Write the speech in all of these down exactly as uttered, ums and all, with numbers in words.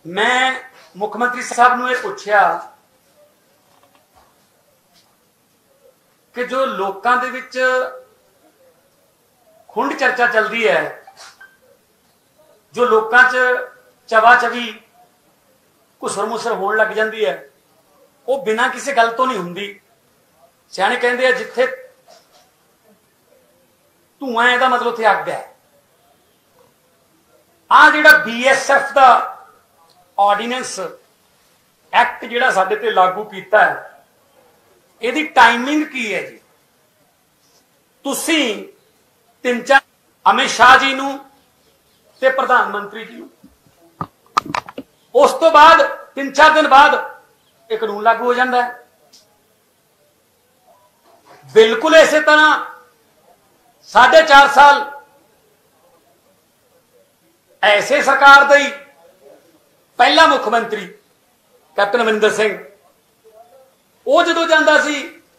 मैं मुख्यमंत्री साहब ने पूछा कि जो लोगों के विच खुंड चर्चा चलती है, जो लोगों च चवा चवी घुसर मुसर होने लग जाती है, वो बिना किसी गल तो नहीं होंगी। सियाणे कहते हैं जिथे धुआं है मतलब उत्थे अग है। आ जिहड़ा बी एस एफ का ऑर्डीनेंस एक्ट जिहड़ा साडे ते लागू कीता है, इहदी टाइमिंग की है जी? तुसी तीन चार अमित शाह जी नूं ते प्रधानमंत्री जी नूं, उस तो बाद तीन चार दिन बाद एक कानून लागू हो जाता है। बिल्कुल इस तरह साढ़े चार साल ऐसे सरकार दी पहला मुख्यमंत्री कैप्टन अमरिंदर सिंह, वो जो जाता सी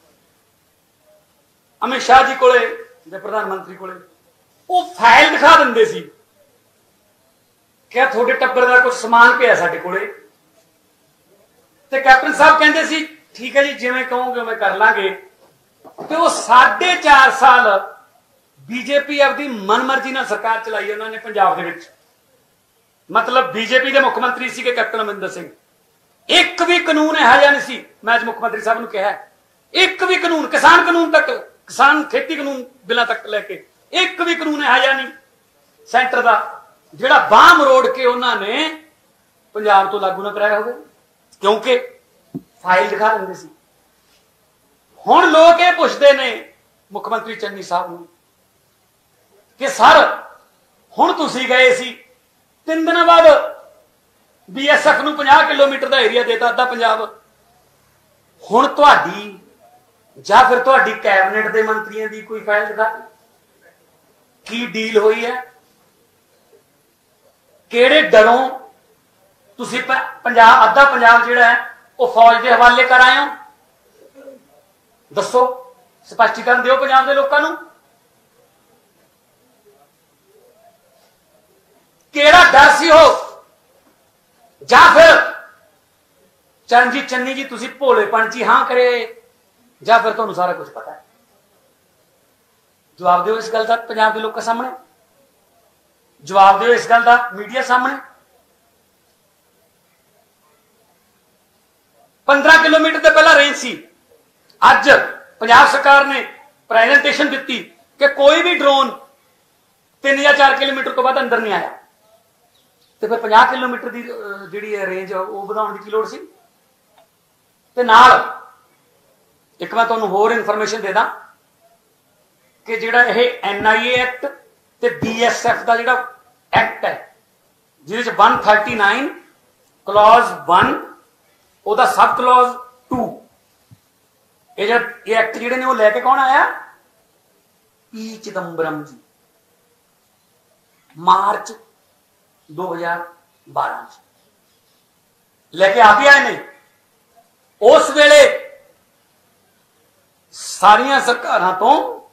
अमित शाह जी कोले ते प्रधानमंत्री कोले, वो फाइल दिखा देंदे सी क्या थोड़े टब्बर का कुछ समान पिया साडे कोले, ते कैप्टन साहब कहते सी ठीक है जी जिवें कहोगे उवें कर लांगे। तो वो साढ़े चार साल बीजेपी अपनी मनमर्जी नाल सरकार चलाई उन्होंने पंजाब दे विच। मतलब बीजेपी के मुख्यमंत्री सी कैप्टन अमरिंदर सिंह, एक भी कानून यह जिहा नहीं सी। मैं अज मुख्यमंत्री साहब नूं कहा एक भी कानून, किसान कानून तक, किसान खेती कानून बिलों तक लैके एक भी कानून यह जिहा नहीं सेंटर का जिहड़ा बांह मरोड़ के उन्होंने पंजाब तो लागू ना कराया होवे, क्योंकि फाइल दिखा देंगे सी। हुण लोग ये पुछते ने मुख्यमंत्री चन्नी साहब नूं कि सर हुण तुसीं गए सी तीन दिन बाद बी एस एफ नूं पचास किलोमीटर का एरिया देता अद्धा पंजाब, हुण तुहाडी जां फिर तुहाडी कैबिनेट के मंत्रियों की कोई फाइल दिखा की डील हुई है? किहड़े डरों तुसीं पंजाब अद्धा पंजाब जिहड़ा है वो फौज के हवाले कर आए हो? दसो, स्पष्टीकरण दिओ पंजाब के लोगों नूं। केड़ा डर सी हो? जां फिर चरणजीत चन्नी जी तुसीं भोलेपन च हां करे, जां फिर तुहानूं सारा कुछ पता है? जवाब दिओ इस गल दा पंजाब के लोगों सामने, जवाब दिओ इस गल दा मीडिया सामने। पंद्रह किलोमीटर से पहला रेंज सी, अज पंजाब सरकार ने प्रेजेंटेशन दी कि कोई भी ड्रोन तीन या चार किलोमीटर तो बाद अंदर नहीं आया, तो फिर पचास किलोमीटर की जिहड़ी रेंज वो बढ़ाने की लोड़ सी। ते नाल एक मैं तुहानूं होर इन्फॉर्मेशन दे दा कि जिहड़ा यह एन आई ए एक्ट ते बी एस एफ का जिहड़ा एक्ट है जिहदे च one thirty nine clause one ओदा सब क्लॉज टू, ये एक्ट जिहड़े ने वो लैके कौन आया? पी चिदंबरम जी, मार्च दो हजार बारह लेके आप ही आए ने। उस वेले सारिया सरकारां तो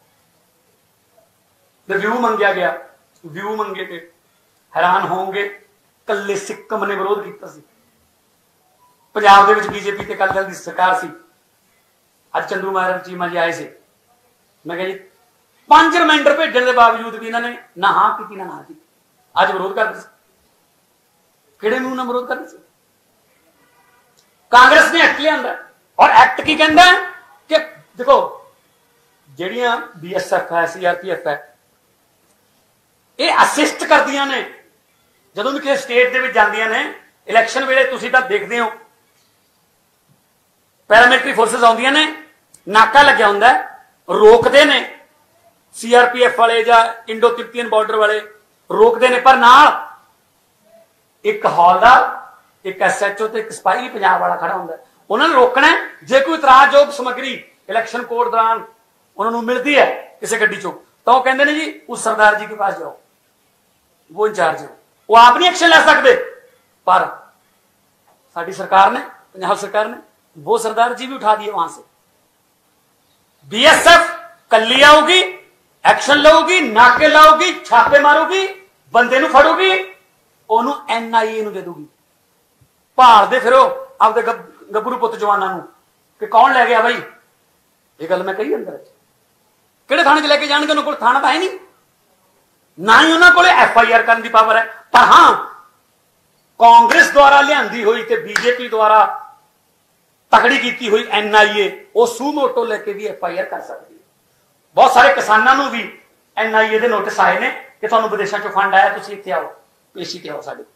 रिव्यू मंगया गया, व्यू मंगे थे। हैरान होंगे कल्ले सिक्किम ने विरोध किया सी। पंजाब दे विच बीजेपी ते अकाली दल दी सरकार सी। अज चंद्रू महाराज चीमा जी आए थे, मैं कहा जी पांच रिमाइंडर भेजने के बावजूद भी इन्होंने ना हाँ की ना ना की, अज विरोध करते किहड़े मूंह नाल विरोध करते? कांग्रेस ने एक्ट लिया और एक्ट की कहता है कि देखो जिहड़ियां बी एस एफ है, सी आर पी एफ है, ये असिस्ट करदियां ने जदों भी किसी स्टेट दे विच जांदियां ने। इलैक्शन वेले तुसीं तां देखदे हो पैरामिलिटरी फोर्सेस आउंदियां ने, नाका लग्या हुंदा है, रोकदे ने सी आर पी एफ वाले जां इंडो तिब्बतियन बॉर्डर वाले रोकदे ने, पर नाल एक हौलदार, एक एस एच ओ ते एक सिपाही पंजाब वाला खड़ा हुंदा है। उन्होंने रोकना है जे कोई इतराजयोग समग्री इलैक्शन कोड दौरान उन्होंने मिलती है किसी गड्डी चो, तो वह कहते हैं जी उस सरदार जी के पास जाओ, वो इंचार्ज है, वो आप नहीं एक्शन ले सकते। पर साडी सरकार ने, पंजाब सरकार ने वो सरदार जी भी उठा दिए वहां से। बी एस एफ कल्ली आऊगी, एक्शन लऊगी, नाके लाऊगी, छापे मारूगी, बंदे नूं फड़ूगी, ओनू एन आई ए नूं दे दूगी। भालते फिरो आपदे गभरू पुत जवानों कि कौन लै गया बई। ये गल मैं कही अंदर किहड़े थाने च लैके जाणगे, उन्होंने थाना तो है नहीं, ना ही उन्होंने को एफ आई आर करने की पावर है। पर हाँ कांग्रेस द्वारा लियांदी हुई ते बीजेपी द्वारा तकड़ी की हुई एन आई ए वो सू मोटो लेके भी एफ आई आर कर सकती है। बहुत सारे किसानों को भी एन आई ए के नोटिस आए ने कि तुहानूं विदेशों चों फंड आया, तुसीं इत्थे आओ, पेशी ते आओ साडे।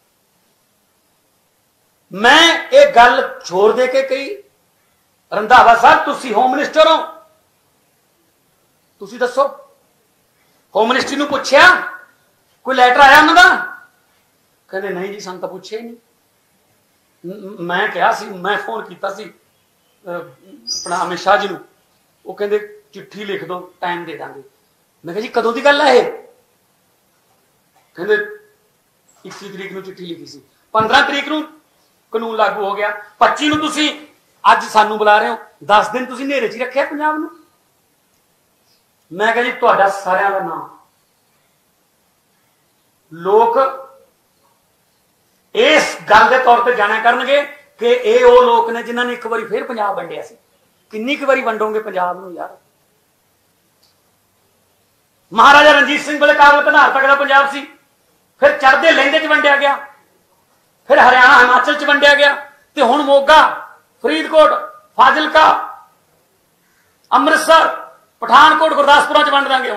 मैं एक गल जोर दे के कही, रंधावा साहब तुसीं होम मिनिस्टर हो, तुसीं दसो होम मिनिस्ट्री नूं पुछया कोई लैटर आया उन्हां दा? कहते नहीं जी सानूं तां पुछया ही नहीं। मैं कहा सी, मैं फोन किया सी अपना अमित शाह जी नूं, वो कहंदे चिट्ठी लिख दो टाइम दे देंगे। मैं कहा जी कदों की गल है? कहंदे इक्की तरीक नूं चिट्ठी लिखी सी, पंद्रह तरीक नूं कानून लागू हो गया, पच्ची नूं तुसीं अज सानूं बुला रहे हो, दस दिन तुसीं नेरे च रखिया पंजाब नूं। मैं कहा जी तुहाडा सारियां दा नाम लोग इस गल के तौर पर जाना करनगे कि ये वो लोग ने जिन्होंने एक बार फिर पंजाब वंडिया सी। किन्नी क बारी वंडोगे पंजाब नूं यार? महाराजा रणजीत सिंह वाले काबल कनार तक का पंजाब सी, फिर चढ़ते लहिंदे च वंडिया गया, फिर हरियाणा हिमाचल च वंडिया गया, ते हुण मोगा, फरीदकोट, फाजिलका, अमृतसर, पठानकोट, गुरदासपुर च वंड देंगे।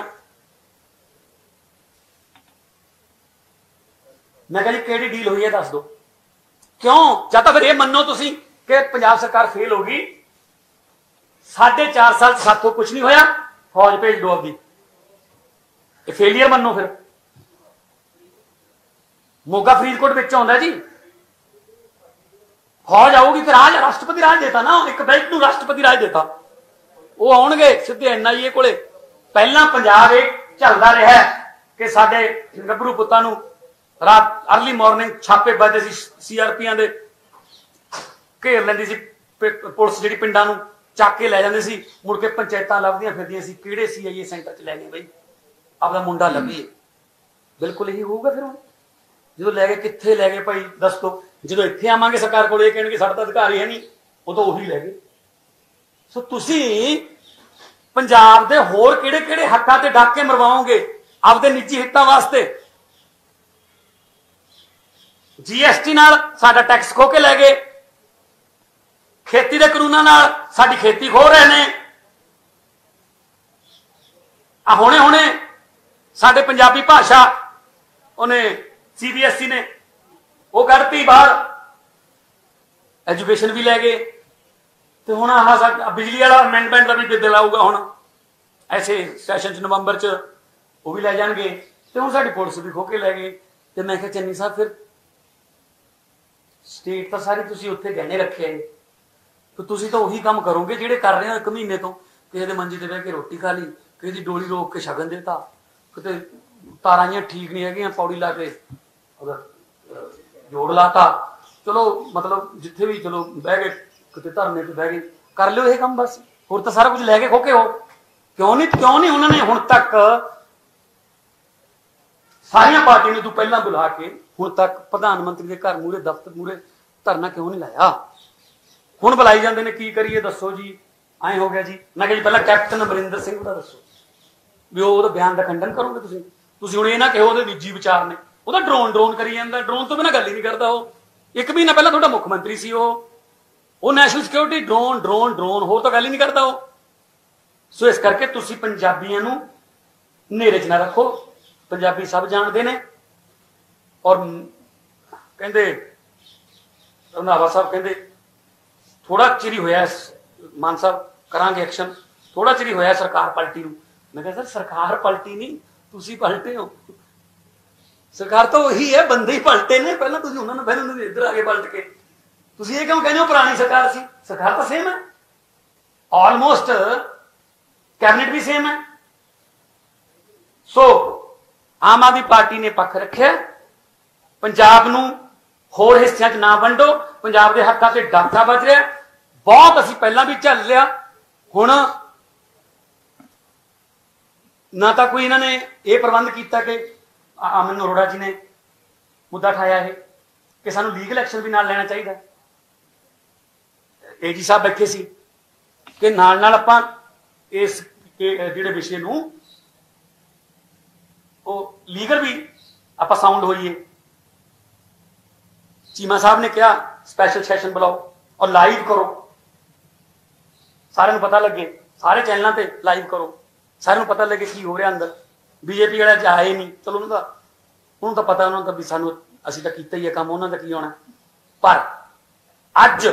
मैं कहा जी केड़ी डील हुई है दस दो, क्यों? या तो फिर यह मनो तुसी कि पंजाब सरकार फेल होगी, साढ़े चार साल साथों कुछ नहीं होया, फौज भेज दो अपनी, फेलियर मनो। फिर मोगा फरीदकोट बिच आउंदा जी, फौज आऊगी, फिर आज राष्ट्रपति राज देता ना, एक बेल्ट नूं राष्ट्रपति राज देता, वो आउणगे सीधे एन आई ए कोले। पहला पंजाब एक चलदा रहा कि साडे गभरू पुत्तां नूं रात अर्ली मॉर्निंग छापे बजदे सी, सी आर पी दे घेर लैंदी सी पुलिस, जिहड़ी पिंडां नूं चक के लै जांदी सी, मुड़ के पंचायतां लभदियां फिरदियां सी, किहड़े सी आई ए सेंटर च लै गए बई, आपदा मुंडा लभीए। बिल्कुल यही होਊਗਾ फिर जो लै गए, कित्थे लै गए भाई दस दो, जो इत्थे आवांगे सरकार कोल कहणगे साडा तां अधिकार ही है नहीं, उदों उही लै गए। सो तुसीं पंजाब दे होर किहड़े किहड़े हक्कां ते डाके मरवाओगे आपदे निजी हितां वास्ते? जी एस टी नाल साडा टैक्स खो के लै गए, खेती दे कानूनां नाल साडी खेती खो रहे ने, आ हुणे हुणे साडे पंजाबी भाषा उन्हें सी बी एस ई ने वो कढ़ती बाहर, एजुकेशन भी लै गए, तो हुण आह बिजली वाला अमेंडमेंट का भी बिल आऊगा, हुण ऐसे सैशन च नवंबर च वो भी लै जाणगे, ते हुण साडी पुलिस भी खो के लै गए। ते मैं कहा चन्नी साहब फिर स्टेट तो सारी तुसीं उत्थे गहने रखे है, तो तुसीं तो उही काम करोगे जिहड़े कर रहे हो एक महीने तो, किसी दे मंजी ते बह के रोटी खा ली, किसी दी डोली रोक के शगन देता, किते तारां जिहां ठीक नहीं हैगियां पौड़ी ला के जोड़ लाता, चलो मतलब जिथे भी चलो बह गए, किते धरने ते बह गए, कर लियो ये काम बस, होर तां सारा कुछ लैके खोके हो। क्यों नहीं क्यों नहीं उन्होंने हुण तक सारियां पार्टियां ने तू पहला बुला के हुण तक प्रधानमंत्री के घर मूहरे दफ्तर मूहरे धरना क्यों नहीं लाया? हुण बुलाई जांदे ने, की करिए दसो जी, ऐ हो गया जी। मैं कहा जी पहला कैप्टन अमरिंदर सिंह दा दसो भी वो बयान का खंडन करोगे तुसीं? तुसीं हुण ये ना कहो ਉਹਦੇ निजी विचार ने, ਉਹਦਾ ड्रोन ड्रोन करी ਜਾਂਦਾ, ड्रोन तो बिना गल ही नहीं करता। वो एक महीना पहला ਤੁਹਾਡਾ मुख मंत्री सी, वो national security drone drone drone होर तो गल ही नहीं करता वो। सो इस करके तुसीं पंजाबियां नूं नेरे च ना रखो, पंजाबी सब जानते हैं। और कहते रंधावा साहब कहते थोड़ा चिर ही होया मान साहब करांगे एक्शन, थोड़ा चिर ही होया सरकार पलटी नूं। मैं कहा सर सरकार पलटी नहीं, तुसीं पलटे हो। सरकार तो वही है, बंदे ही पलटे ने, पहले तुसीं उन्होंने पहले उन्होंने इधर आगे पलट के तुसीं ये क्यों कहते हो पुरानी सरकार सी? सरकार तो सेम है, ऑलमोस्ट कैबिनेट भी सेम है। सो आम आदमी पार्टी ने पक्ष रखे, पंजाब नूं होर हिस्सियां च ना वंडो, पंजाब के हक्कां ते डाका बज रहा। बहुत असीं पहलां भी झल लिया, हुण ना तो कोई इन्होंने ये प्रबंध किया कि अमन अरोड़ा जी ने मुद्दा उठाया है कि सानू लीगल एक्शन भी नाल लेना चाहिए। ए जी साहब बैठे सी कि नाल नाल आपां इस जिहड़े विषय नूं लीगल भी आपां साउंड होईए। चीमा साहब ने कहा स्पैशल सैशन बुलाओ और लाइव करो, सारे पता लगे, सारे चैनलों पर लाइव करो, सारे पता लगे की हो रहा अंदर। बीजेपी वाले च आए नहीं, चलो उन्होंने उन्होंने तो पता उन्होंने तो भी सानू असीं तो कीता ही है काम, उन्होंने की होना। पर अज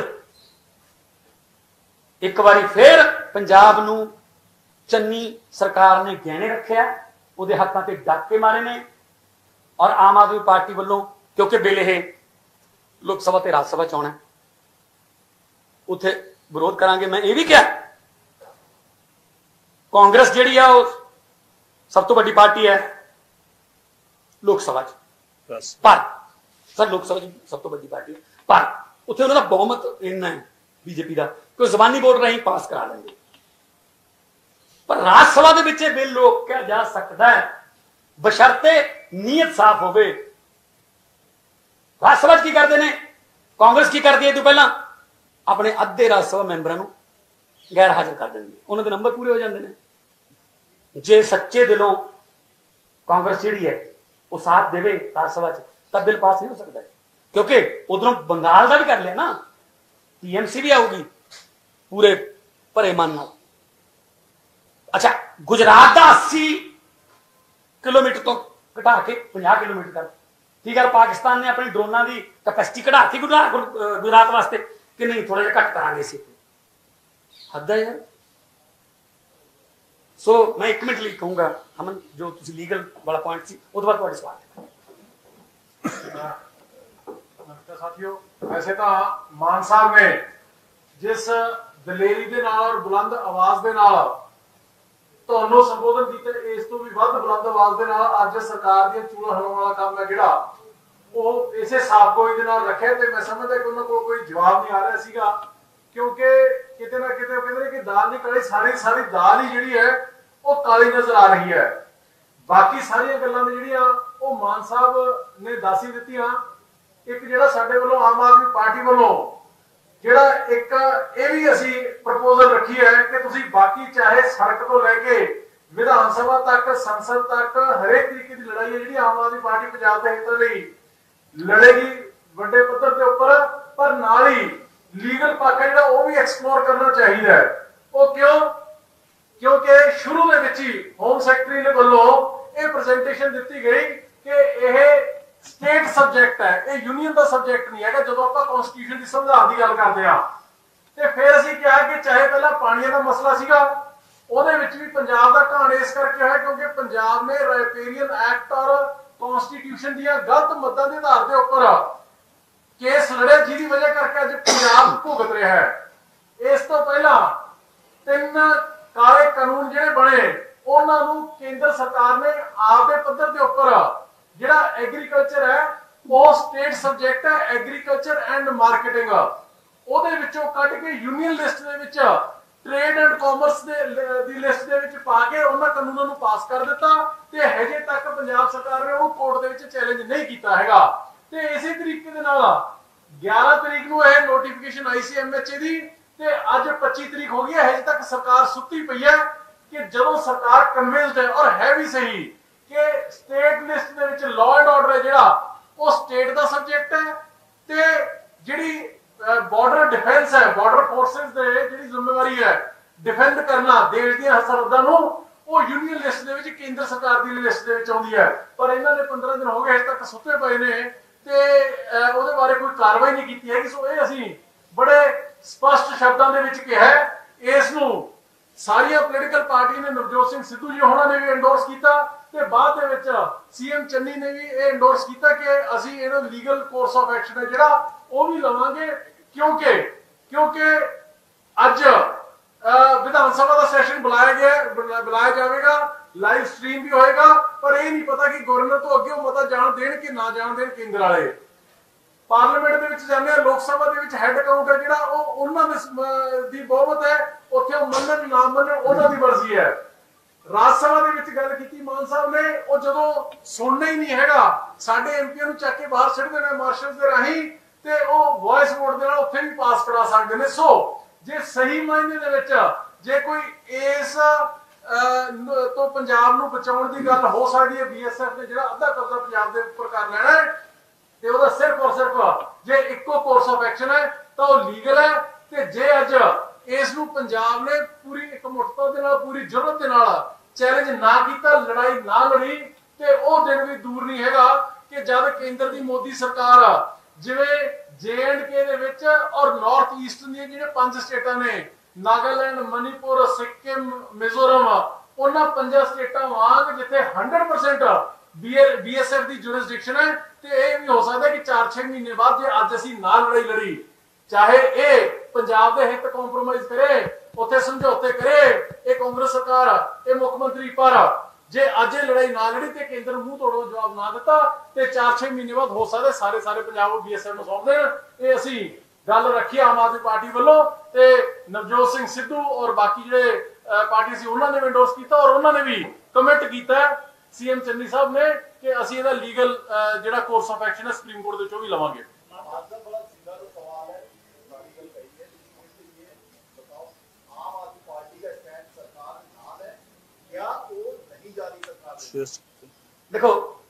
एक बारी फिर पंजाब नूं चन्नी सरकार ने गहने रखिया, उहदे हत्थां ते डाके मारे ने। और आम आदमी पार्टी वालों, क्योंकि बिल ये लोक सभा ते राज सभा च आउणा, उत्थे विरोध करांगे। मैं ये भी क्या, कांग्रेस जिहड़ी आ वो सब तो बड़ी पार्टी है लोक सभा च, पर सर लोक सभा सब तो बड़ी पार्टी है, पर उत्थे उन्होंने बहुमत इन्ना है बीजेपी का कि जबानी वोट राही पास करा लेंगे। पर राज सभा दे विच बिल रोकिया जा सकता है बशर्ते नीयत साफ होवे। राज सभा की करते हैं, कांग्रेस की करती है, तो पहला अपने अद्धे राज सभा मैंबरों को गैर हाजिर कर देंगे, उन्होंने नंबर पूरे हो जाते हैं। जे सच्चे दिलों कांग्रेस जी है वो साथ देवे राज सभा तब बिल पास नहीं हो सकता है, क्योंकि उधरों बंगाल का भी कर लिया ना, टीएमसी भी आऊगी पूरे भरे मन नाल। अच्छा, गुजरात का अस्सी किलोमीटर तो घटा के पचास किलोमीटर कर ठीक है। पाकिस्तान ने अपनी ड्रोना की कैपेसिटी घटाती गुजरात वास्ते कि नहीं, थोड़ा जिहा घट करांगे इसी हद है यार। सो so, मैं एक मिनट लिए कहूंगा हमन जो तुसी लीगल वाला पॉइंट सी उस बाद तुहाडे सवाल नमस्कार साथियों। वैसे तो मान साहब ने जिस दलेरी दे नाल और बुलंद आवाज दे नाल ਤੁਹਾਨੂੰ ਸੰਬੋਧਨ ਕੀਤਾ, ਇਸ ਤੋਂ ਵੀ ਵੱਧ ਬੁਲੰਦ ਆਵਾਜ਼ ਦੇ ਨਾਲ ਅੱਜ ਸਰਕਾਰ ਦੀਆਂ ਚੂੜਾ ਹਲਾਉਣ ਵਾਲਾ ਕੰਮ ਹੈ ਜਿਹੜਾ ਉਹ ਇਸੇ ਸਾਬਕੋਈ ਦੇ ਨਾਲ ਰੱਖਿਆ। ਤੇ ਮੈਂ ਸਮਝਦਾ ਕਿ ਉਹਨਾਂ ਕੋਲ ਕੋਈ ਜਵਾਬ ਨਹੀਂ ਆ ਰਿਹਾ ਸੀਗਾ, ਕਿਉਂਕਿ ਕਿਤੇ ਨਾ ਕਿਤੇ ਉਹ ਕਹਿੰਦੇ ਕਿ ਦਾਲ ਨਹੀਂ ਕਾਲੀ, ਸਾਰੀ ਸਾਰੀ ਦਾਲ ਹੀ ਜਿਹੜੀ ਹੈ ਉਹ ਕਾਲੀ ਨਜ਼ਰ ਆ ਰਹੀ ਹੈ। ਬਾਕੀ ਸਾਰੀਆਂ ਗੱਲਾਂ ਨੇ ਜਿਹੜੀਆਂ ਉਹ ਮਾਨ ਸਾਹਿਬ ਨੇ ਦੱਸ ਹੀ ਦਿੱਤੀਆਂ। ਇੱਕ ਜਿਹੜਾ ਸਾਡੇ ਵੱਲੋਂ ਆਮ ਆਦਮੀ ਪਾਰਟੀ ਵੱਲੋਂ ਜਿਹੜਾ ਇੱਕ ਇਹ ਵੀ ਅਸੀਂ ਪ੍ਰਪੋਜ਼ਲ ਰੱਖੀ ਹੈ ਕਿ ਤੁਸੀਂ ਬਾਕੀ ਚਾਹੇ ਸੜਕ ਤੋਂ ਲੈ ਕੇ ਵਿਧਾਨ ਸਭਾ ਤੱਕ, ਸੰਸਦ ਤੱਕ ਹਰੇਕ ਤਰੀਕੇ ਦੀ ਲੜਾਈ ਹੈ ਜਿਹੜੀ ਆਮ ਆਦਮੀ ਪਾਰਟੀ ਪੰਜਾਬ ਦੇ ਹਿੱਤਾਂ ਲਈ ਲੜੇਗੀ ਵੱਡੇ ਪੱਧਰ ਦੇ ਉੱਪਰ। ਪਰ ਨਾਲ ਹੀ ਲੀਗਲ ਪੱਖ ਜਿਹੜਾ ਉਹ ਵੀ ਐਕਸਪਲੋਰ ਕਰਨਾ ਚਾਹੀਦਾ ਹੈ। ਉਹ ਕਿਉਂ? ਕਿਉਂਕਿ ਸ਼ੁਰੂ ਦੇ ਵਿੱਚ ਹੀ ਹੋਮ ਸੈਕਟਰੀ ਨੇ ਵੱਲੋਂ ਇਹ ਪ੍ਰੈਜੈਂਟੇਸ਼ਨ ਦਿੱਤੀ ਗਈ ਕਿ ਇਹ स्टेट सब्जेक्ट है, यह यूनियन का सब्जेक्ट नहीं है। जो आप कॉन्स्टिट्यूशन की संविधान की गल करते हैं तो फिर असीं क्या कि चाहे पहला पानी का मसला सीगा, ਉਹਦੇ ਵਿੱਚ ਵੀ ਪੰਜਾਬ ਦਾ ਘਾਣ ਇਸ ਕਰਕੇ ਹੋਇਆ ਕਿਉਂਕਿ ਪੰਜਾਬ ਨੇ ਰਾਈਪੇਰੀਅਨ ਐਕਟ ਔਰ ਕਨਸਟੀਟਿਊਸ਼ਨ ਦੀਆਂ ਗਲਤ ਮੱਦਾਂ ਦੇ ਆਧਾਰ ਦੇ ਉੱਪਰ ਕੇਸ ਲੜੇ, ਜਿਹਦੀ ਵਜ੍ਹਾ ਕਰਕੇ ਅੱਜ ਪੰਜਾਬ ਭੁਗਤ ਰਿਹਾ ਹੈ। ਇਸ ਤੋਂ ਪਹਿਲਾਂ ਤਿੰਨ ਕਾਲੇ ਕਾਨੂੰਨ ਜਿਹੜੇ ਬਣੇ ਉਹਨਾਂ ਨੂੰ ਕੇਂਦਰ ਸਰਕਾਰ ਨੇ ਆਪਦੇ ਪੱਧਰ ਦੇ ਉੱਪਰ ਜਿਹੜਾ ਐਗਰੀਕਲਚਰ ਹੈ ਉਹ ਸਟੇਟ ਸਬਜੈਕਟ ਹੈ, ਐਗਰੀਕਲਚਰ ਐਂਡ ਮਾਰਕੀਟਿੰਗ, ਉਹਦੇ ਵਿੱਚੋਂ ਕੱਢ ਕੇ ਯੂਨੀਅਨ ਲਿਸਟ ਦੇ ਵਿੱਚ ट्रेड एंड कॉमर्स ਦੀ ਲਿਸਟ ਦੇ ਵਿੱਚ ਪਾ ਕੇ ਉਹਨਾਂ ਕਾਨੂੰਨਾਂ ਨੂੰ ਪਾਸ ਕਰ ਦਿੱਤਾ ਤੇ ਹਜੇ ਤੱਕ ਪੰਜਾਬ ਸਰਕਾਰ ਨੇ ਉਹ ਕੋਰਟ ਦੇ ਵਿੱਚ ਚੈਲੰਜ ਨਹੀਂ ਕੀਤਾ ਹੈਗਾ। ਤੇ ਇਸੇ ਤਰੀਕੇ ਦੇ ਨਾਲ ਗਿਆਰਾਂ ਤਰੀਕ ਨੂੰ ਇਹ ਨੋਟੀਫਿਕੇਸ਼ਨ ਆਈ ਸੀ ਐਮਐਚਏ ਦੀ ਤੇ ਅੱਜ ਪੱਚੀ ਤਰੀਕ ਹੋ ਗਈ ਹੈ, ਹਜੇ ਤੱਕ ਸਰਕਾਰ ਸੁੱਤੀ ਪਈ ਹੈ ਕਿ ਜਦੋਂ ਸਰਕਾਰ ਕਨਵਿੰਸਡ ਹੈ ਔਰ ਹੈ ਵੀ ਸਹੀ ਕਿ ਸਟੇਟ ਲਿਸਟ ਦੇ ਵਿੱਚ ਲਾਅ ਐਂਡ ਆਰਡਰ ਹੈ ਜਿਹੜਾ ਉਹ ਸਟੇਟ ਦਾ ਸਬਜੈਕਟ ਹੈ ਤੇ ਜਿਹੜੀ बॉर्डर डिफेंस है, बॉर्डर फोर्सेस दे ਜਿਹੜੀ ਜ਼ਿੰਮੇਵਾਰੀ ਹੈ ਡਿਫੈਂਡ ਕਰਨਾ ਦੇਸ਼ ਦੀਆਂ ਸਰਹੱਦਾਂ ਨੂੰ, ਉਹ ਯੂਨੀਅਨ ਲਿਸਟ ਦੇ ਵਿੱਚ ਕੇਂਦਰ ਸਰਕਾਰ ਦੀ ਲਿਸਟ ਦੇ ਵਿੱਚ ਆਉਂਦੀ ਹੈ। ਪਰ ਇਹਨਾਂ ਨੇ ਪੰਦਰਾਂ ਦਿਨ ਹੋ ਗਏ ਅਜੇ ਤੱਕ ਸੁੱਤੇ ਪਏ ਨੇ ਤੇ ਉਹਦੇ ਬਾਰੇ ਕੋਈ ਕਾਰਵਾਈ ਨਹੀਂ ਕੀਤੀ ਹੈਗੀ। ਸੋ ਇਹ ਅਸੀਂ ਬੜੇ ਸਪਸ਼ਟ ਸ਼ਬਦਾਂ ਦੇ ਵਿੱਚ ਕਿਹਾ ਇਸ ਨੂੰ ਸਾਰੀਆਂ ਪੋਲੀਟੀਕਲ ਪਾਰਟੀ ਨੇ, ਨਵਜੋਤ ਸਿੰਘ ਸਿੱਧੂ ਜੀ ਹੋਣਾ ਨੇ ਵੀ ਐਂਡੋਰਸ ਕੀਤਾ ਤੇ ਬਾਅਦ ਦੇ ਵਿੱਚ ਸੀਐਮ ਚੰਨੀ ਨੇ ਵੀ ਇਹ ਐਂਡੋਰਸ ਕੀਤਾ ਕਿ ਅਸੀਂ ਇਹਨੂੰ ਲੀਗਲ ਕੋਰਸ ਆਫ ਐਕਸ਼ਨ ਹੈ ਜਿਹੜਾ ਉਹ ਵੀ ਲਵਾਂਗੇ क्योंकि क्योंकि अज विधान सभा का सैशन बुलाया गया बुलाया जाएगा, लाइव स्ट्रीम भी होएगा, पर यह नहीं पता कि गवर्नर तो अगे मता जान देन कि ना जान देन केंद्र वाले। पार्लीमेंट दे विच जाने लोक सभा दे विच हेड काउंट है जिहड़ा ਉਹ ਉਹਨਾਂ ਦੀ ਬਹੁਮਤ ਹੈ, ਉੱਥੇ ਮੰਨਣ ਨਾ ਮੰਨਣ ਉਹਨਾਂ ਦੀ ਮਰਜ਼ੀ ਹੈ। ਰਾਜ ਸਭਾ ਦੇ ਵਿੱਚ ਗੱਲ ਕੀਤੀ ਮਾਨ ਸਾਹਿਬ ਨੇ, ਉਹ ਜਦੋਂ ਸੁਣਨਾ ਹੀ ਨਹੀਂ ਹੈਗਾ, ਸਾਡੇ ਐਮਪੀਆਂ ਨੂੰ ਚੱਕ ਕੇ ਬਾਹਰ ਛੱਡਦੇ ਨੇ ਮਾਰਸ਼ਲਸ ਦੇ ਰਾਹੀਂ, ਤੇ ਉਹ ਵੌਇਸ ਵੋਟ ਦੇ ਨਾਲ ਉੱਥੇ ਵੀ ਪਾਸ ਕਰਾ ਸਕਦੇ ਨੇ। ਸੋ ਜੇ ਸਹੀ ਮਾਇਨੇ ਦੇ ਵਿੱਚ ਜੇ ਕੋਈ ਇਸ ਤੋਂ ਪੰਜਾਬ ਨੂੰ ਬਚਾਉਣ ਦੀ ਗੱਲ ਹੋ ਸਕਦੀ ਹੈ, ਬੀਐਸਐਫ ਨੇ ਜਿਹੜਾ ਅੱਧਾ ਕਬਜ਼ਾ ਪੰਜਾਬ ਦੇ ਉੱਪਰ ਕਰ ਲੈਣਾ ਹੈ, ਤੇ ਉਹਦਾ ਸਿਰਫ ਔਰ ਸਿਰਫ ਜੇ ਇੱਕੋ ਕੋਰਸ ਆਫ ਐਕਸ਼ਨ ਹੈ ਤਾਂ ਉਹ ਲੀਗਲ ਹੈ। ਤੇ ਜੇ ਅੱਜ ਇਸ ਨੂੰ ਪੰਜਾਬ ਨੇ ਪੂਰੀ ਇਕਮੁੱਠਤਾ ਦੇ ਨਾਲ, ਪੂਰੀ ਜੁਰਤ ਦੇ ਨਾਲ ਚੈਲੰਜ ਨਾ ਕੀਤਾ, ਲੜਾਈ ਨਾ ਲੜੀ, ਤੇ ਉਹ ਦਿਨ ਵੀ ਦੂਰ ਨਹੀਂ ਹੈਗਾ ਕਿ ਜਦ ਕੇਂਦਰ ਦੀ ਮੋਦੀ ਸਰਕਾਰ ਜਿਵੇਂ ਜੇ ਐਂਡ ਕੇ ਦੇ ਵਿੱਚ ਔਰ ਨਾਰਥ ਈਸਟ ਦੀਆਂ ਜਿਹੜੇ ਪੰਜ ਸਟੇਟਾਂ ਨੇ, ਨਾਗਾਲੈਂਡ, ਮਨੀਪੁਰ, ਸਿੱਕਿਮ, ਮਿਜ਼ੋਰਮ, ਉਹਨਾਂ ਪੰਜਾਂ ਸਟੇਟਾਂ ਵਾਂਗ ਜਿੱਥੇ ਹੰਡਰਡ ਪਰਸੈਂਟ ਬੀਐਸਐਫ ਦੀ ਜੁਰਿਸਡਿਕਸ਼ਨ ਹੈ, ਤੇ ਇਹ ਵੀ ਹੋ ਸਕਦਾ ਕਿ ਚਾਰ ਛੇ ਮਹੀਨੇ ਬਾਅਦ ਜੇ ਅੱਜ ਅਸੀਂ ਨਾ ਲੜਾਈ ਲੜੀ, ਚਾਹੇ ਇਹ ਪੰਜਾਬ ਦੇ ਹਿੱਤ ਕੰਪਰੋਮਾਈਜ਼ ਕਰੇ, ਉੱਥੇ ਸਮਝੌਤੇ ਕਰੇ ਇਹ ਕਾਂਗਰਸ ਸਰਕਾਰ, ਇਹ ਮੁੱਖ ਮੰਤਰੀ, ਪਰ ਜੇ ਅੱਜ ਇਹ ਲੜਾਈ ਨਾ ਲੜੀ ਤੇ ਕੇਂਦਰ ਮੂੰਹ ਤੋੜੋ ਜਵਾਬ ਨਾ ਦਿੱਤਾ, ਤੇ ਚਾਰ ਛੇ ਮਹੀਨੇ ਬਾਅਦ ਹੋ ਸਕਦਾ ਸਾਰੇ ਸਾਰੇ ਪੰਜਾਬ ਨੂੰ ਬੀਐਸਐਫ ਨੂੰ ਸੌਂਪ ਦੇਣ। ਇਹ ਅਸੀਂ ਗੱਲ ਰੱਖੀ ਆਮ ਆਦਮੀ ਪਾਰਟੀ ਵੱਲੋਂ, ਤੇ ਨਵਜੋਤ ਸਿੰਘ ਸਿੱਧੂ ਔਰ ਬਾਕੀ ਜਿਹੜੇ ਪਾਰਟੀ ਸੀ ਉਹਨਾਂ ਨੇ ਵੀ ਇੰਡੋਰਸ ਕੀਤਾ, ਔਰ ਉਹਨਾਂ ਨੇ ਵੀ ਕਮਿਟ ਕੀਤਾ ਸੀਐਮ ਚੰਨੀ ਸਾਹਿਬ ਨੇ ਕਿ ਅਸੀਂ ਇਹਦਾ ਲੀਗਲ ਜਿਹੜਾ ਕੋਰਸ ਆਫ ਐਕਸ਼ਨ ਹੈ ਸੁਪਰੀਮ ਕੋਰਟ ਦੇ ਚੋਂ ਵੀ ਲਵਾਂਗੇ। देखो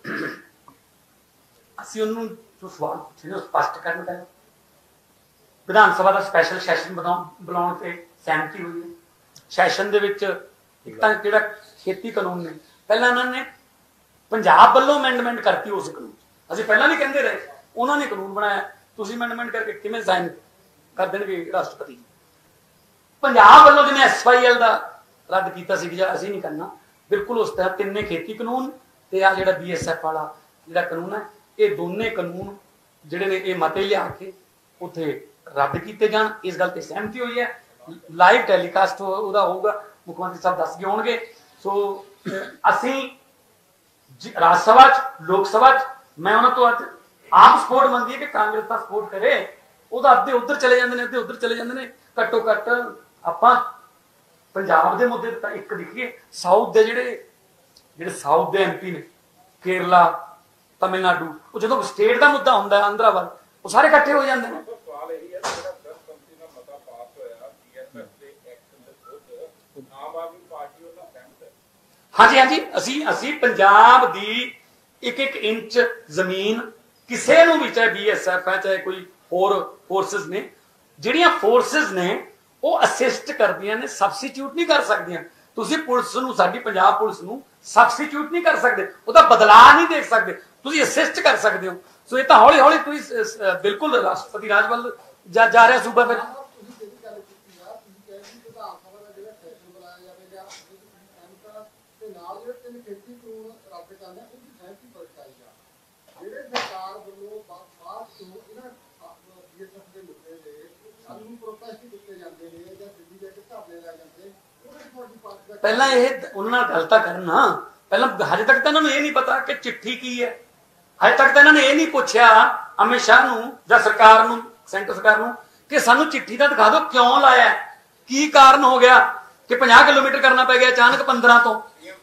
ਅਸੀਂ ਉਹਨੂੰ ਜੋ ਸਵਾਲ ਪੁੱਛੇ ਨੇ ਸਪਸ਼ਟ ਕਰਨ ਦਾ, ਵਿਧਾਨ ਸਭਾ ਦਾ ਸਪੈਸ਼ਲ ਸੈਸ਼ਨ ਬੁਲਾਉਣ ਤੇ ਸਹਿਮਤੀ ਹੋਈ ਹੈ। ਸੈਸ਼ਨ ਦੇ ਵਿੱਚ ਇੱਕ ਤਾਂ ਜਿਹੜਾ ਖੇਤੀ ਕਾਨੂੰਨ ਨੇ, ਪਹਿਲਾਂ ਇਹਨਾਂ ਨੇ ਪੰਜਾਬ ਵੱਲੋਂ ਅਮੈਂਡਮੈਂਟ ਕਰਤੀ ਉਸ ਕਾਨੂੰਨ, ਅਸੀਂ ਪਹਿਲਾਂ ਨਹੀਂ ਕਹਿੰਦੇ ਰਹੇ, ਉਹਨਾਂ ਨੇ ਕਾਨੂੰਨ ਬਣਾਇਆ, ਤੁਸੀਂ ਅਮੈਂਡਮੈਂਟ ਕਰਕੇ ਕਿਵੇਂ ਸਾਈਨ ਕਰ ਦੇਣਗੇ ਰਾਸ਼ਟਰਪਤੀ। ਪੰਜਾਬ ਵੱਲੋਂ ਜਿਵੇਂ ਐਸ ਵਾਈ ਐਲ ਦਾ ਰੱਦ ਕੀਤਾ ਸੀ ਕਿ ਅਸੀਂ ਨਹੀਂ ਕਰਨਾ, ਬਿਲਕੁਲ ਉਸ ਤਰ੍ਹਾਂ ਤਿੰਨੇ ਖੇਤੀ ਕਾਨੂੰਨ ਤੇ ਆ ਜਿਹੜਾ ਬੀਐਸਐਫ ਵਾਲਾ ਜਿਹੜਾ ਕਾਨੂੰਨ ਹੈ, ਇਹ ਦੋਨੇ ਕਾਨੂੰਨ ਜਿਹੜੇ ਨੇ ਇਹ ਮਤੇ ਲਿਆ ਕੇ ਉੱਥੇ ਰੱਦ ਕੀਤੇ ਜਾਣ, ਇਸ ਗੱਲ ਤੇ ਸਹਿਮਤੀ ਹੋਈ ਹੈ। ਲਾਈਵ ਟੈਲੀਕਾਸਟ ਉਹਦਾ ਹੋਊਗਾ, ਮੁੱਖ ਮੰਤਰੀ ਸਾਹਿਬ ਦੱਸ ਕੇ ਆਉਣਗੇ। ਸੋ ਅਸੀਂ ਰਾਜ ਸਭਾ ਚ, ਲੋਕ ਸਭਾ ਚ ਮੈਂ ਉਹਨਾਂ ਤੋਂ ਅੱਜ ਆਪ ਸਪੋਰਟ ਮੰਗੀ ਕਿ ਕਾਂਗਰਸ ਦਾ ਸਪੋਰਟ ਕਰੇ, ਉਹਦਾ ਅੱਧੇ ਉੱਧਰ ਚਲੇ ਜਾਂਦੇ ਨੇ, ਅੱਧੇ ਉੱਧਰ ਚਲੇ ਜਾਂਦੇ ਨੇ। ਘੱਟੋ ਘੱਟ ਆਪਾਂ ਪੰਜਾਬ ਦੇ ਮੁੱਦੇ ਤਾਂ ਇੱਕ ਦੇਖੀਏ, ਸਾਊਥ ਦੇ ਜਿਹੜੇ ਜਿਹੜੇ ਸਾਊਥ ਦੇ ਐਮਪੀ ਨੇ, ਕੇਰਲਾ, ਤਮਿਲਨਾਡੂ, ਉਹ ਜਦੋਂ ਸਟੇਟ ਦਾ ਮੁੱਦਾ ਹੁੰਦਾ ਹੈ ਆਂਧਰਾ ਵੱਲ, ਉਹ ਸਾਰੇ ਇਕੱਠੇ ਹੋ ਜਾਂਦੇ ਨੇ। ਹਾਂਜੀ ਹਾਂਜੀ ਅਸੀਂ ਅਸੀਂ ਪੰਜਾਬ ਦੀ ਇੱਕ ਇੱਕ ਇੰਚ ਜ਼ਮੀਨ ਕਿਸੇ ਨੂੰ ਵੀ, ਚਾਹੇ ਬੀਐਸਐਫ ਹੈ ਚਾਹੇ ਕੋਈ ਹੋਰ ਫੋਰਸਿਸ ਨੇ, ਜਿਹੜੀਆਂ ਫੋਰਸਿਸ ਨੇ ਉਹ ਅਸਿਸਟ ਕਰਦੀਆਂ ਨੇ, ਸਬਸਟੀਟਿਊਟ ਨਹੀਂ ਕਰ ਸਕਦੀਆਂ। ਤੁਸੀਂ ਪੁਲਿਸ ਨੂੰ, ਸਾਡੀ ਪੰਜਾਬ ਪੁਲਿਸ ਨੂੰ ਸਬਸਟੀਟਿਊਟ ਨਹੀਂ ਕਰ ਸਕਦੇ, ਉਹਦਾ ਬਦਲਾਅ ਨਹੀਂ ਦੇਖ ਸਕਦੇ, ਤੁਸੀਂ ਅਸਿਸਟ ਕਰ ਸਕਦੇ ਹੋ। ਸੋ ਇਹ ਤਾਂ ਹੌਲੀ ਹੌਲੀ ਤੁਸੀਂ ਬਿਲਕੁਲ ਰਾਸ਼ਟਰਪਤੀ ਰਾਜ ਵੱਲ ਜਾ ਜਾ ਰਿਹਾ ਸੂਬਾ। ਫਿਰ ਪਹਿਲਾਂ ਇਹ ਉਹਨਾਂ ਨਾਲ ਗੱਲ ਤਾਂ ਕਰਨਾ, ਪਹਿਲਾਂ ਹਜੇ ਤੱਕ ਤਾਂ ਇਹਨਾਂ ਨੂੰ ਇਹ ਨਹੀਂ ਪਤਾ ਕਿ ਚਿੱਠੀ ਕੀ ਹੈ, ਹਜੇ ਤੱਕ ਤਾਂ ਇਹਨਾਂ ਨੇ ਇਹ ਨਹੀਂ ਪੁੱਛਿਆ ਅਮਿਤ ਸ਼ਾਹ ਨੂੰ ਜਾਂ ਸਰਕਾਰ ਨੂੰ, ਸੈਂਟਰ ਸਰਕਾਰ ਨੂੰ, ਕਿ ਸਾਨੂੰ ਚਿੱਠੀ ਦਾ ਦਿਖਾ ਦਿਓ ਕਿਉਂ ਲਾਇਆ, ਕੀ ਕਾਰਨ ਹੋ ਗਿਆ ਕਿ ਪੰਜਾਹ ਕਿਲੋਮੀਟਰ ਕਰਨਾ ਪੈ ਗਿਆ ਅਚਾਨਕ ਪੰਦਰਾਂ ਤੋਂ।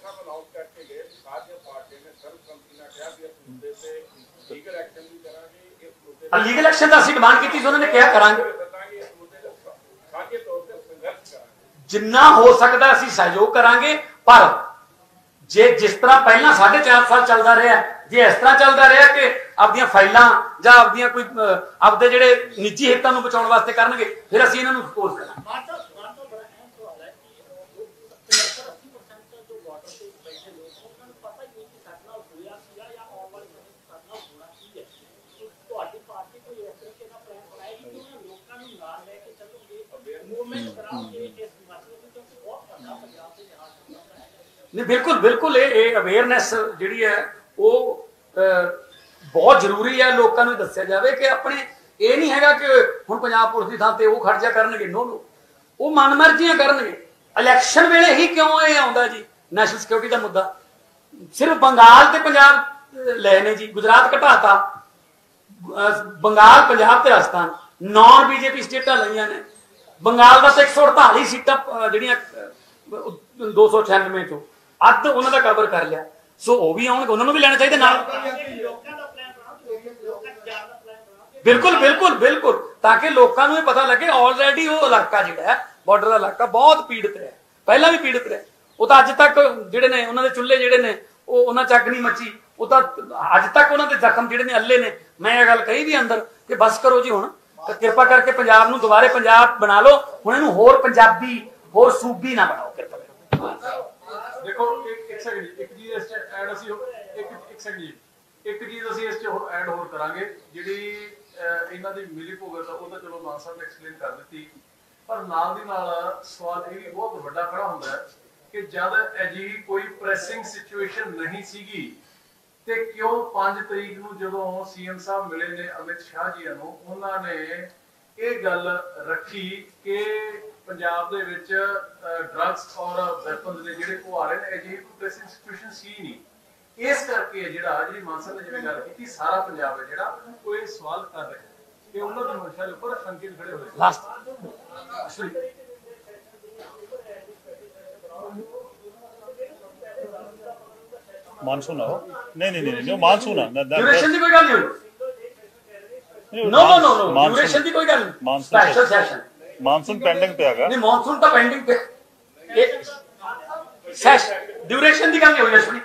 ਲੀਗਲ ਐਕਸ਼ਨ ਦਾ ਅਸੀਂ ਡਿਮਾਂਡ ਕੀਤੀ ਸੀ, ਉਹਨਾਂ ਨੇ ਕਿਹਾ ਕਰਾਂਗੇ, ਜਿੰਨਾ ਹੋ ਸਕਦਾ ਅਸੀਂ ਸਹਿਯੋਗ ਕਰਾਂਗੇ। ਪਰ ਜੇ ਜਿਸ ਤਰ੍ਹਾਂ ਪਹਿਲਾਂ ਸਾਢੇ ਚਾਰ ਸਾਲ ਚੱਲਦਾ ਰਿਹਾ, ਜੇ ਇਸ ਤਰ੍ਹਾਂ ਚੱਲਦਾ ਰਿਹਾ ਕਿ ਆਪਦੀਆਂ ਫਾਈਲਾਂ ਜਾਂ ਆਪਦੀਆਂ ਕੋਈ ਆਪਦੇ ਜਿਹੜੇ ਨਿੱਜੀ ਹਿੱਤਾਂ ਨੂੰ ਬਚਾਉਣ ਵਾਸਤੇ ਕਰਨਗੇ, ਫਿਰ ਅਸੀਂ ਇਹਨਾਂ ਨੂੰ ਸਪੋਰਟ ਕਰਾਂਗੇ। नहीं बिल्कुल बिल्कुल ये अवेयरनेस जिहड़ी है वो बहुत जरूरी है, लोगों को दस्सिया जाए कि अपने ये नहीं है कि हुण पंजाब पुलिस की थां ते वो खर्चा करनगे, नो नो वो मनमर्जियां करनगे। इलैक्शन वेले ही क्यों ये आउंदा जी नैशनल सिक्योरिटी का मुद्दा, सिर्फ बंगाल ते पंजाब ले ने जी, गुजरात घटाता, बंगाल पंजाब ते राजस्थान नॉन बीजेपी स्टेटां लईआं ने, बंगाल का तो एक सौ अड़ताली सीटां जिहड़ियां दो सौ छियानवे चो ਅੱਧ ਉਹਨਾਂ ਦਾ ਕਵਰ ਕਰ ਲਿਆ, ਸੋ ਉਹ ਵੀ ਆਉਣਗੇ, ਉਹਨਾਂ ਨੂੰ ਵੀ ਲੈਣਾ ਚਾਹੀਦਾ ਨਾਲ। ਬਿਲਕੁਲ ਬਿਲकुल ਬਿਲकुल ਤਾਂ ਕਿ ਲੋਕਾਂ ਨੂੰ ਇਹ ਪਤਾ ਲੱਗੇ ਆਲਰੇਡੀ ਉਹ ਇਲਾਕਾ ਜਿਹੜਾ ਹੈ ਬਾਰਡਰ ਦਾ ਇਲਾਕਾ ਬਹੁਤ ਪੀੜਤ ਹੈ, ਪਹਿਲਾਂ ਵੀ ਪੀੜਤ ਰਿਹਾ। ਉਹ ਤਾਂ ਅੱਜ ਤੱਕ ਜਿਹੜੇ ਨੇ ਉਹਨਾਂ ਦੇ ਚੁੱਲ੍ਹੇ ਜਿਹੜੇ ਨੇ ਉਹ ਉਹਨਾਂ ਚ ਅੱਗ ਨਹੀਂ ਮੱਚੀ, ਉਹ ਤਾਂ ਅੱਜ ਤੱਕ ਉਹਨਾਂ ਦੇ ਜ਼ਖਮ ਜਿਹੜੇ ਨੇ ਅੱਲੇ ਨੇ। ਮੈਂ ਇਹ ਗੱਲ ਕਹੀ ਵੀ ਅੰਦਰ ਕਿ ਬਸ ਕਰੋ ਜੀ, ਹੁਣ ਕਿਰਪਾ ਕਰਕੇ ਪੰਜਾਬ ਨੂੰ ਦੁਬਾਰੇ ਪੰਜਾਬ ਬਣਾ ਲਓ, ਹੁਣ ਇਹਨੂੰ ਹੋਰ ਪੰਜਾਬੀ ਹੋਰ ਸੂਬੀ ਨਾ ਬਣਾਓ ਕਿਰਪਾ ਕਰਕੇ। ਦੇਖੋ ਇੱਕ ਇੱਕ ਸੈਕਿੰਡ ਇੱਕ ਚੀਜ਼ ਇਸ ਚ ਐਡ ਅਸੀਂ ਇੱਕ ਇੱਕ ਸੈਕਿੰਡ ਜੀ ਇੱਕ ਚੀਜ਼ ਅਸੀਂ ਇਸ ਚ ਹੋਰ ਐਡ ਹੋਰ ਕਰਾਂਗੇ, ਜਿਹੜੀ ਇਹਨਾਂ ਦੀ ਮਿਲੀ ਭੁਗਤ ਉਹ ਤਾਂ ਚਲੋ ਮਾਨ ਸਾਹਿਬ ਨੇ ਐਕਸਪਲੇਨ ਕਰ ਦਿੱਤੀ, ਪਰ ਨਾਲ ਦੀ ਨਾਲ ਸਵਾਲ ਇਹ ਵੀ ਬਹੁਤ ਵੱਡਾ ਖੜਾ ਹੁੰਦਾ ਹੈ ਕਿ ਜਦ ਅਜਿਹੀ ਕੋਈ ਪ੍ਰੈਸਿੰਗ ਸਿਚੁਏਸ਼ਨ ਨਹੀਂ ਸੀਗੀ ਤੇ ਕਿਉਂ ਪੰਜ ਤਰੀਕ ਨੂੰ ਜਦੋਂ ਸੀਐਮ ਸਾਹਿਬ ਮਿਲੇ ਨੇ ਅਮਿਤ ਸ਼ਾਹ ਜੀ ਨੂੰ, ਉਹਨਾਂ ਨੇ ਇਹ ਗੱਲ ਰੱਖੀ ਕਿ ਪੰਜਾਬ ਦੇ ਵਿੱਚ ਡਰੱਗਸ ਔਰ ਵੈਪਨਸ ਦੇ ਜਿਹੜੇ ਉਹ ਆ ਰਹੇ ਨੇ, ਅਜਿਹੀ ਕੋਈ ਪ੍ਰੈਸਿੰਗ ਸਿਚੁਏਸ਼ਨ ਸੀ ਨਹੀਂ। ਇਸ ਕਰਕੇ ਜਿਹੜਾ ਜਿਹੜੀ ਮਾਨ ਸਾਹਿਬ ਨੇ ਜਿਵੇਂ ਗੱਲ ਕੀਤੀ, ਸਾਰਾ ਪੰਜਾਬ ਹੈ ਜਿਹੜਾ ਉਹ ਇਹ ਸਵਾਲ ਕਰ ਰਿਹਾ ਕਿ ਉਹਨਾਂ ਦੀ ਮਨਸ਼ਾ ਦੇ ਉੱਪਰ ਸ਼ੰਕੇ ਖੜੇ ਹੋਏ। ਲਾਸਟ ਮਾਨਸੂਨ ਆਓ ਨਹੀਂ ਨਹੀਂ ਨਹੀਂ ਮਾਨਸੂਨ ਆ ਡਿਊਰੇਸ਼ਨ ਦੀ ਕੋਈ ਗੱਲ ਨਹੀਂ, ਨੋ ਨੋ ਨੋ ਨੋ ਡਿਊਰੇਸ਼ਨ ਦੀ ਕੋਈ ਗੱਲ ਨਹੀਂ, ਸਪੈਸ਼ਲ ਸੈਸ਼ਨ ਮਾਨਸੂਨ ਪੈਂਡਿੰਗ ਤੇ ਹੈਗਾ। ਨਹੀਂ ਮਾਨਸੂਨ ਤਾਂ ਪੈਂਡਿੰਗ ਤੇ ਇਹ ਸੈਸ਼ਨ ਡਿਊਰੇਸ਼ਨ ਦੀ ਗੱਲ ਨਹੀਂ ਹੋਈ ਅਸ਼ਵਨੀ।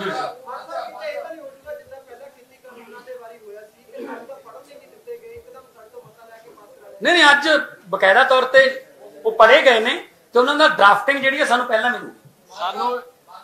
ਨਹੀਂ ਨਹੀਂ ਅੱਜ ਬਕਾਇਦਾ ਤੌਰ ਤੇ ਉਹ ਪੜ੍ਹੇ ਗਏ ਨੇ ਤੇ ਉਹਨਾਂ ਦਾ ਡਰਾਫਟਿੰਗ ਜਿਹੜੀ ਹੈ ਸਾਨੂੰ ਪਹਿਲਾਂ ਮਿਲੂ। ਸਾਨੂੰ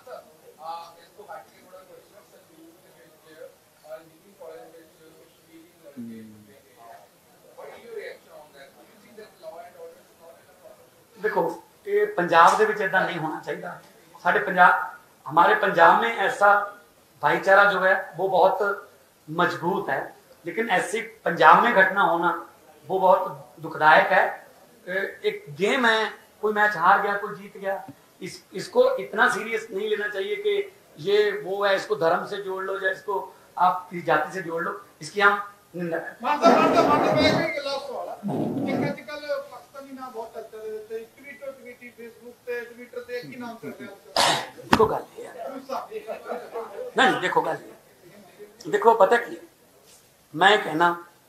देखो ये पंजाब दे विच ऐसा नहीं होना चाहिए। साढ़े पंजाब हमारे पंजाब में ऐसा भाईचारा जो है वो बहुत मजबूत है, लेकिन ऐसी पंजाब में घटना होना वो बहुत दुखदायक है। एक गेम है, कोई मैच हार गया कोई जीत गया, इस इसको इतना सीरियस नहीं लेना चाहिए कि ये वो है, इसको धर्म से जोड़ लो या इसको आप किसी जाति से जोड़ लो, इसकी हम निंदा देखो गल नहीं देखो गल देखो पता की मैं कहना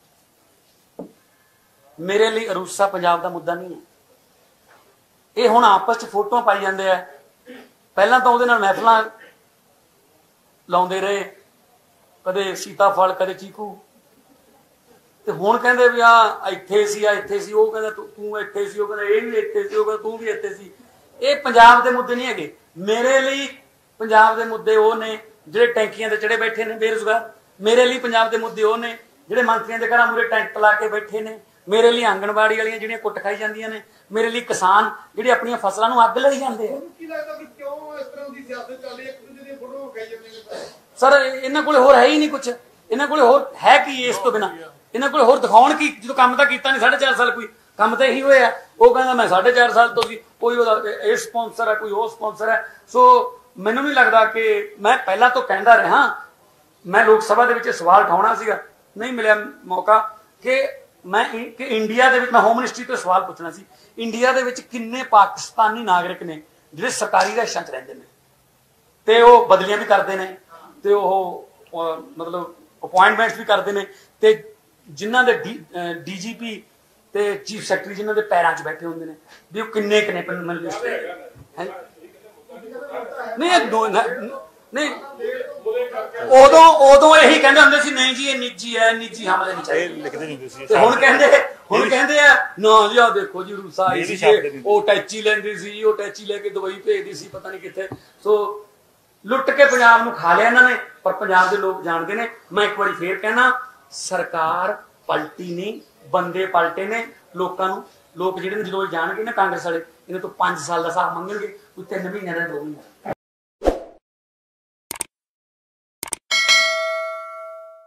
मेरे लिए अरूसा पंजाब का मुद्दा नहीं है। ये हुण आपस च फोटो पाई जाते हैं, पहला तो उहदे नाल महफिलां लाउंदे रहे, कदे सीताफल कदे चीकू, ते हुण कहंदे भी आ इत्थे सी आ इत्थे सी, ओह कहंदा तू इत्थे सी, ओह कहंदा इह भी इत्थे सी, ओह कहंदा तू भी इत्थे सी। ये पंजाब दे मुद्दे नहीं हैगे। मेरे लिए पंजाब दे मुद्दे वो ने जिहड़े टैंकियां ते चढ़े बैठे ने बेरोजगार, मेरे लिए पंजाब दे मुद्दे वो ने जिहड़े मंत्रियों के घरां मूहरे टैंट ला के बैठे ने, मेरे लिए आंगणवाड़ी वालियां जिहड़ियां कुट खाई जांदियां ने, मेरे लिए किसान जिहड़े अपनी फसलों नूं अग लई जांदे आ। सर इन्हां कोले होर है ही नहीं कुछ, इन्हां कोले होर है की इस तो बिना, इन्हां कोले होर दिखाउण की जो काम तां कीता नहीं साढ़े चार साल कोई काम तो यही होया। वो कहना मैं साढ़े चार साल तो कोई ये स्पॉन्सर है कोई वो स्पॉन्सर है। सो मैनू नहीं लगता कि मैं पहला तो कहता रहा, मैं लोक सभा दे विच सवाल उठाउणा सीगा, नहीं मिलिया मौका कि मैं कि इंडिया दे विच मैं होम मिनिस्ट्री तो सवाल पूछना सी, इंडिया दे विच किन्ने पाकिस्तानी नागरिक ने जिहड़े सरकारी रहायशां च रहिंदे ने ते वो बदलियां भी करते हैं ते वो मतलब अपॉइंटमेंट्स भी करते हैं ते जिन्हां दे डी जी पी ते चीफ सैकटरी जिन्हां दे पैरां च बैठे होंदे ने भी किन्ने किन्ने है नहीं नहीं उदों उदों यही कहंदे हुंदे सी नहीं जी ये निजी है निजी हमले नहीं चाहिए लिखदे नहीं हुंदे सी ते हुण कहंदे हुण कहंदे आ ना जी आ देखो जी रूसा आई सी ओ टैची लैंदी सी ओ टैची लेके दुबई भेजदी सी पता नहीं किथे। सो लुट के पंजाब नूं खा लिया इन्हां ने, पर पंजाब दे लोग जानदे ने। मैं एक बारी फेर कहना सरकार पलटी नहीं, बंदे पलटे ने। लोकां नूं लोक जिहड़े ने जदों जाणगे ना कांग्रेस वाले इन्हां तो पांच साल दा हिसाब मंगणगे, कोई तीन महीने दा दो महीने